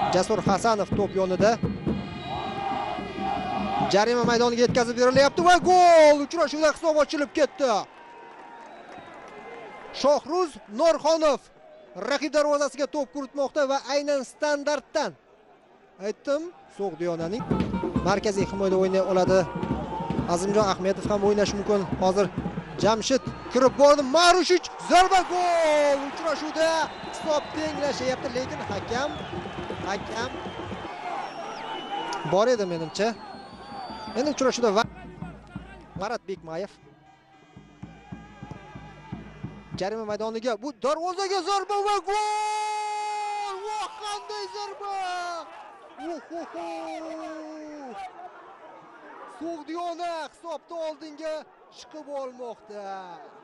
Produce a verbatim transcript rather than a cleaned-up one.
Jasur Hasanov to'p yonida. Jarima maydoniga yetkazib berilyapti va gol! Uchrashuvda hisob ochilib ketdi. Shohruz Norxonov raqib darvozasiga to'p kiritmoqda va aynan standartdan. Aytdim, So'g'diyonaning markaziy himoyada o'ynay oladi. Azimjon Ahmedov ham o'ynash mumkin. Hozir Jamshid kirib bordi. Marushich zarba gol! Uchrashuvda hisob tenglashyapti, lekin hakam hakam bor edi menimcha. Endi uchrashuvda Marat Bekmayev jarima maydoniga, bu darvozaga zarba va gol! Voh, qanday zarba! So'g'diyona hisobda oldinga chiqib olmoqda.